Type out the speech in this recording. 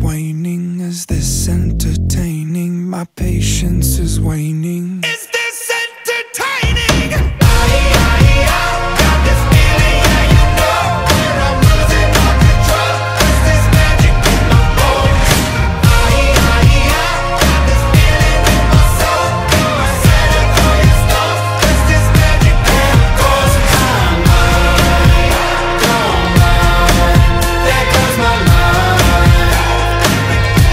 waning? Is this entertaining? My patience is waning.